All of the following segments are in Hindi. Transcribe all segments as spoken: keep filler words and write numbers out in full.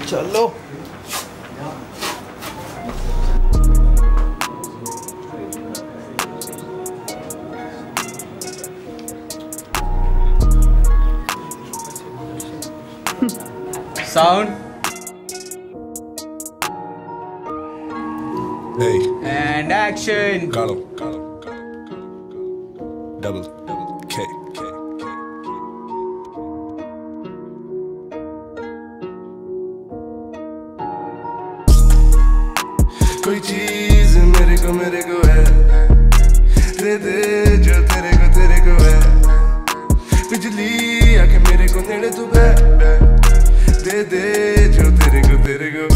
चलो Sound. Hey. And action. Call him. Call him. Call him. Call him. Double. Double. K. K. K. कोई चीज मेरे को मेरे को है, दे दे जो तेरे को तेरे को है। बिजली आके मेरे को नेड़े तू बैठ, दे दे जो तेरे को तेरे को।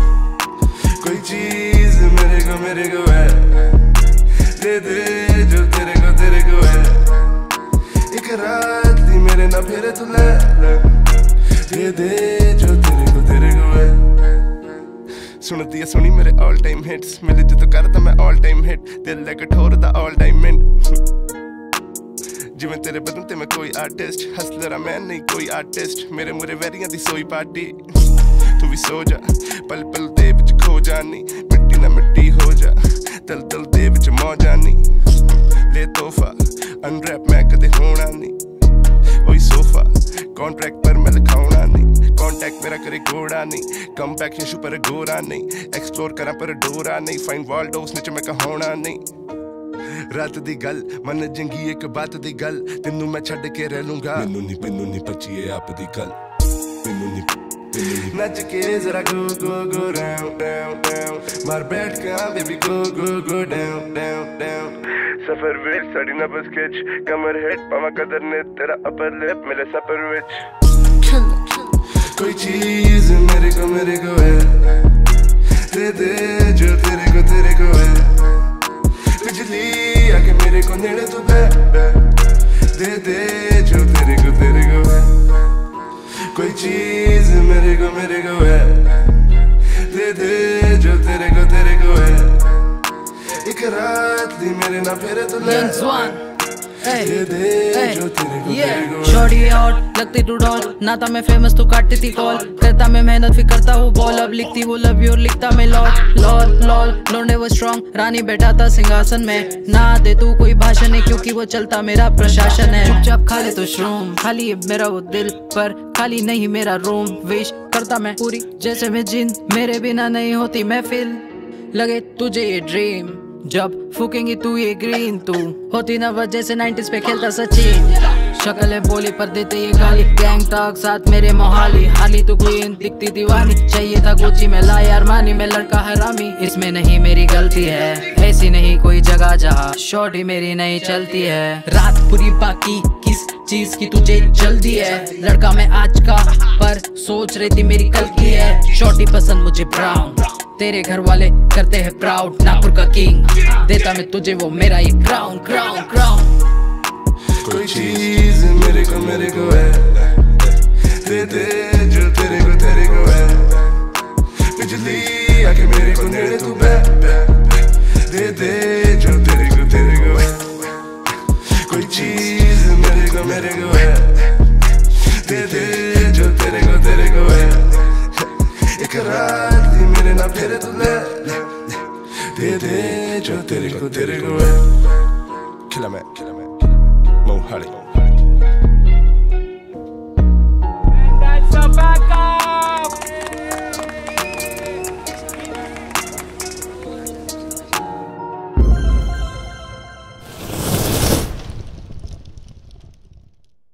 कोई चीज मेरे को मेरे को है, दे दे जो तेरे को तेरे को है। एक रात दी मेरे ना फेरे तू ले, दे दे जो तेरे को तेरे को है। सुनती है सुनी मेरे ऑल टाइम हिट्स, मिले जो तो करता मैं ऑल टाइम हिट। दिल लगे ठोर दा ऑल टाइम मिंट, जिवें तेरे बदन ते मैं कोई आर्टिस्ट। हसलरा मैं नहीं कोई आर्टिस्ट, मेरे मुरे वैरियां दी सोई पार्टी। तू भी सो जा, पल पल दे विच खो जानी, मिट्टी ना मिट्टी हो जा, तल तल दे विच मौ जानी। ले तोहफा अनरैप मैं कदे होना नहीं, ओई सोफा कॉन्ट्रैक्ट पर मैं लिखाउना नहीं। कॉन्टैक्ट मेरा करे घोड़ा नहीं, कम बैक यशु पर गोरा नहीं। एक्सप्लोर करा पर डोरा नहीं, फाइंड वाल्डोस नीचे मैं कहोना नहीं। रात दी गल मन जंगी एक बात दी गल, तेनू मैं छड़ के रह लूंगा। मैनू नी मैनू नी पची आप दी गल, मैनू नी नच के जरा go go go down down down, मार बैठ के आ baby go go go down down down. सफर विच साड़ी ना बस खिच, कमर हिट पावा कदर ने तेरा अपर लिप मिले सफर विच। कोई चीज मेरे को मेरे को है, दे दे जो तेरे को तेरे को है। बिजली आके मेरे को नेड़े तू बैठ, दे दे जो तेरे को तेरे को है। कोई चीज मेरे को मेरे को है, दे दे जो तेरे को तेरे को है। एक रात दी मेरे ना फेरे तू ले, दे दे जो तेरे को तेरे को है। शॉर्टी हॉट लगती तू डॉल, ना था मैं फेमस तू काटती थी कॉल। करता मैं मेहनत फिर करता हूँ बॉल, अब लिखती वो लव यू लिखता मैं लॉल लॉल लॉल। लौंडे वो स्ट्रॉन्ग रानी बैठा था सिंहासन में, ना दे तू कोई भाषण है क्योंकि वो चलता मेरा प्रशासन है। चुपचाप खा ले तो श्रूम, खाली है मेरा वो दिल पर खाली नहीं मेरा रूम। विश करता मैं पूरी जैसे मैं जिन, मेरे बिना नहीं होती महफिल। लगे तुझे ये ड्रीम, जब फूकेंगी तू ये ग्रीन, तू होती ना वजह से नाइंटीज़ पे खेलता सचिन। शक्ल है बोली पर देते ये गाली, गैंग टॉक साथ मेरे मोहाली। हाली तू क्वीन दिखती दीवानी, चाहिए था गुची में लाए अरमानी। मैं लड़का हरामी, इसमें नहीं मेरी गलती है, ऐसी नहीं कोई जगह जहाँ शॉर्टी मेरी नहीं चलती है। रात पूरी बाकी किस चीज की तुझे जल्दी है, लड़का मैं आज का पर सोच रही थी मेरी कल की है। शॉर्टी पसंद मुझे ब्राउन, तेरे घर वाले करते हैं प्राउड। नागपुर का किंग देता मैं तुझे वो मेरा ही क्राउन क्राउन क्राउन। कोई चीज मेरे को मेरे को है, दे दे जो तेरे को तेरे को है। बिजली आके मेरे को नेड़े तू बैठ, दे दे जो तेरे को तेरे को है। कोई चीज मेरे को मेरे को है, दे दे जो तेरे को तेरे को है। एक रात दी मेरे ना फेरे तू ले, दे दे जो तेरे को तेरे को है। Killer man, killer man, killer man, Mo Hardy.